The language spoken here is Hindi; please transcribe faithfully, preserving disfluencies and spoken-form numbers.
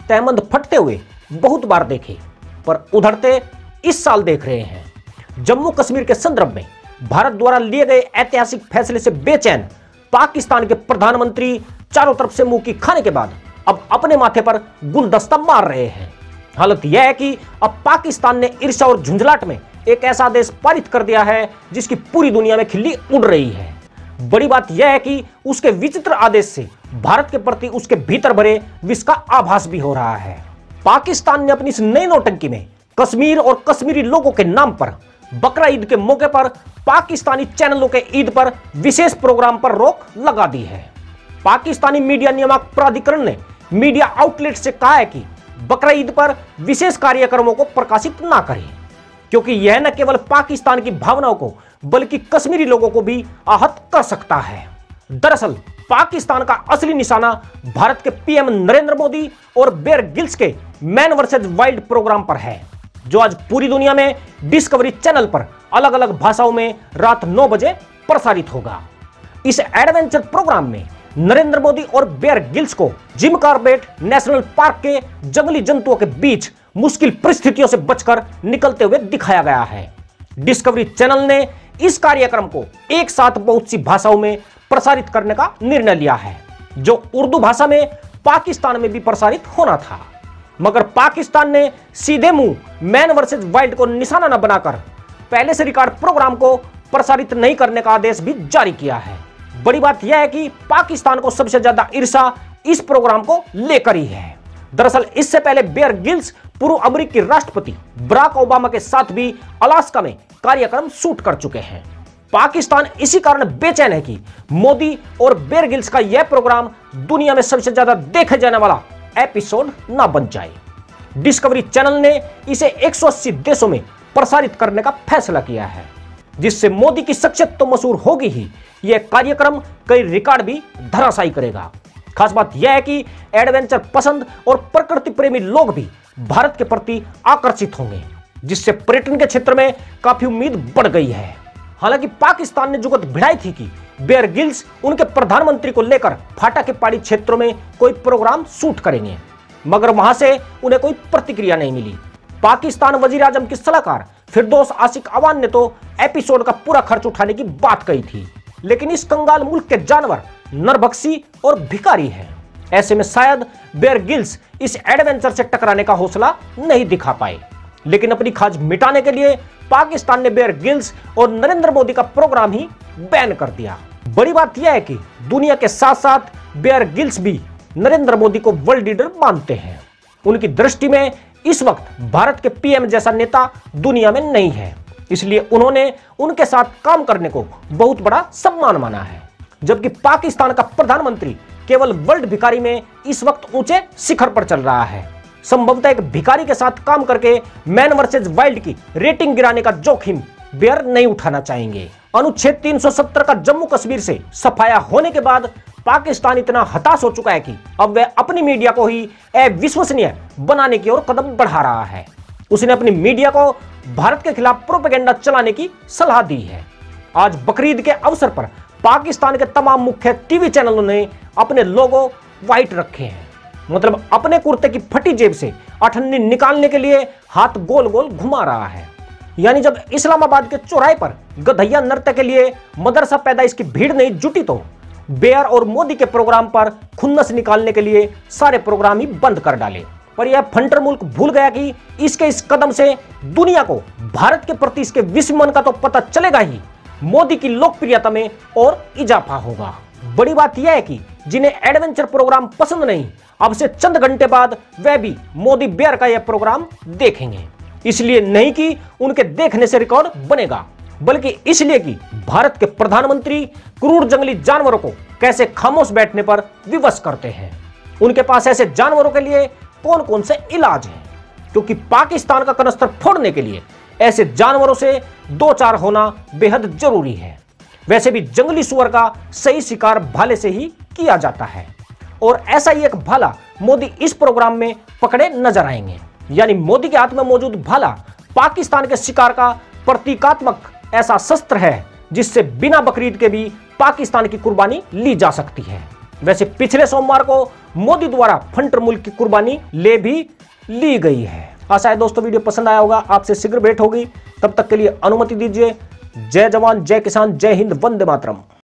तहमंद फटते हुए बहुत बार देखे, पर उधड़ते इस साल देख रहे हैं। जम्मू कश्मीर के संदर्भ में भारत द्वारा लिए गए ऐतिहासिक फैसले से बेचैन पाकिस्तान के प्रधानमंत्री चारों तरफ से मुंह की खाने के बाद अब अपने माथे पर गुलदस्ता मार रहे हैं। हालत यह है कि अब पाकिस्तान ने ईर्ष्या और झुंझलाहट में एक ऐसा आदेश पारित कर दिया है जिसकी पूरी दुनिया में खिल्ली उड़ रही है। बड़ी बात यह है कि उसके विचित्र आदेश से भारत के प्रति उसके भीतर भरे विष का आभास भी हो रहा है। पाकिस्तान ने अपनी इस नई नौटंकी में कश्मीर और कश्मीरी लोगों के नाम पर बकरा ईद के मौके पर पाकिस्तानी चैनलों के ईद पर विशेष प्रोग्राम पर रोक लगा दी है। पाकिस्तानी मीडिया नियामक प्राधिकरण ने मीडिया आउटलेट से कहा है कि बकरा ईद पर विशेष कार्यक्रमों को प्रकाशित ना करें, क्योंकि यह न केवल पाकिस्तान की भावनाओं को बल्कि कश्मीरी लोगों को भी आहत कर सकता है। दरअसल पाकिस्तान का असली निशाना भारत के पीएम नरेंद्र मोदी और बेयर गिल्स के मैन वर्सेस वाइल्ड प्रोग्राम पर है, जो आज पूरी दुनिया में डिस्कवरी चैनल पर अलग अलग भाषाओं में रात नौ बजे प्रसारित होगा। इस एडवेंचर प्रोग्राम में नरेंद्र मोदी और बेयर गिल्स को जिम कॉर्बेट नेशनल पार्क के जंगली जंतुओं के बीच मुश्किल परिस्थितियों से बचकर निकलते हुए दिखाया गया है। डिस्कवरी चैनल ने इस कार्यक्रम को एक साथ बहुत सी भाषाओं में प्रसारित करने का निर्णय लिया है, जो उर्दू भाषा में पाकिस्तान में भी प्रसारित होना था, मगर पाकिस्तान ने सीधे मुंह मैन वर्सेस वाइल्ड को निशाना न बनाकर पहले से रिकॉर्ड प्रोग्राम को प्रसारित नहीं करने का आदेश भी जारी किया है। बड़ी बात यह है कि पाकिस्तान को सबसे ज्यादा ईर्ष्या इस प्रोग्राम को लेकर ही है। दरअसल इससे पहले बेयर गिल्स पूर्व अमेरिकी राष्ट्रपति बराक ओबामा के साथ भी अलास्का में कार्यक्रम शूट कर चुके हैं। पाकिस्तान इसी कारण बेचैन है कि मोदी और बेयर गिल्स का यह प्रोग्राम दुनिया में सबसे ज्यादा देखे जाने वाला एपिसोड ना बन जाए। डिस्कवरी चैनल ने इसे एक सौ अस्सी देशों में प्रसारित करने का फैसला किया है, जिससे मोदी की शख्सियत तो मशहूर होगी ही, यह कार्यक्रम कई रिकॉर्ड भी धराशायी करेगा। खास बात यह है कि एडवेंचर पसंद और प्रकृति प्रेमी लोग भी भारत के प्रति आकर्षित होंगे, जिससे पर्यटन के क्षेत्र में काफी उम्मीद बढ़ गई है। हालांकि पाकिस्तान ने जुगत भिड़ाई थी कि बेयर गिल्स उनके प्रधानमंत्री को लेकर फाटा के पहाड़ी क्षेत्रों में कोई प्रोग्राम शूट करेंगे, मगर वहां से उन्हें कोई प्रतिक्रिया नहीं मिली। पाकिस्तान वजीर आजम की सलाहकार फिरदौस आशिक अवान ने तो एपिसोड का पूरा खर्च उठाने की बात कही थी, लेकिन इस कंगाल मुल्क के जानवर नरभक्षी और भिखारी हैं। ऐसे में शायद बेयर गिल्स इस एडवेंचर से टकराने का हौसला नहीं दिखा पाए, लेकिन अपनी खाज मिटाने के लिए पाकिस्तान ने बेयर गिल्स और नरेंद्र मोदी का प्रोग्राम ही बैन कर दिया। बड़ी बात यह है कि दुनिया के साथ साथ बेयर गिल्स भी नरेंद्र मोदी को वर्ल्ड लीडर मानते हैं। उनकी दृष्टि में इस वक्त भारत के पीएम जैसा नेता दुनिया में नहीं है, इसलिए उन्होंने उनके साथ काम करने को बहुत बड़ा सम्मान माना है। जबकि पाकिस्तान का प्रधानमंत्री केवल वर्ल्ड भिखारी में इस वक्त ऊंचे शिखर पर चल रहा है। संभवतः एक भिखारी के साथ काम करके मैन वर्सेस वाइल्ड की रेटिंग गिराने का जोखिम बेयर नहीं उठाना चाहेंगे। अनुच्छेद तीन सौ सत्तर का जम्मू कश्मीर से सफाया होने के बाद पाकिस्तान इतना हताश हो चुका है कि अब वह अपनी मीडिया को ही अविश्वसनीय बनाने की ओर कदम बढ़ा रहा है। उसने अपनी मीडिया को भारत के खिलाफ प्रोपेगेंडा चलाने की सलाह दी है। आज बकरीद के अवसर पर पाकिस्तान के तमाम मुख्य टीवी चैनलों ने अपने लोगो व्हाइट रखे हैं, मतलब अपने कुर्ते की फटी जेब से अठन्नी निकालने के लिए हाथ गोल गोल घुमा रहा है। यानी जब इस्लामाबाद के चौराहे पर गधैया नृत्य के लिए मदरसा पैदाइश की भीड़ नहीं जुटी, तो बेयर और मोदी के प्रोग्राम पर खुन्नस निकालने के लिए सारे प्रोग्राम ही बंद कर डाले। पर यह फंटर मुल्क भूल गया कि इसके इस कदम से दुनिया को भारत के प्रति इसके विस्मन का तो पता चलेगा ही, मोदी की लोकप्रियता में और इजाफा होगा। बड़ी बात यह है कि जिन्हें एडवेंचर प्रोग्राम पसंद नहीं, अब से चंद घंटे बाद वह भी मोदी बेयर का यह प्रोग्राम देखेंगे। इसलिए नहीं कि उनके देखने से रिकॉर्ड बनेगा, बल्कि इसलिए कि भारत के प्रधानमंत्री क्रूर जंगली जानवरों को कैसे खामोश बैठने पर विवश करते हैं। उनके पास ऐसे जानवरों के लिए कौन कौन से इलाज हैं, क्योंकि पाकिस्तान का कनस्तर फोड़ने के लिए ऐसे जानवरों से दो चार होना बेहद जरूरी है। वैसे भी जंगली सुअर का सही शिकार भाले से ही किया जाता है, और ऐसा ही एक भाला मोदी इस प्रोग्राम में पकड़े नजर आएंगे। यानी मोदी के हाथ में मौजूद भाला पाकिस्तान के शिकार का प्रतीकात्मक ऐसा शस्त्र है जिससे बिना बकरीद के भी पाकिस्तान की कुर्बानी ली जा सकती है। वैसे पिछले सोमवार को मोदी द्वारा फंटर मुल्क की कुर्बानी ले भी ली गई है। आशा है दोस्तों वीडियो पसंद आया होगा, आपसे शीघ्र भेंट होगी। तब तक के लिए अनुमति दीजिए। जय जवान, जय किसान, जय हिंद, वंदे मातरम।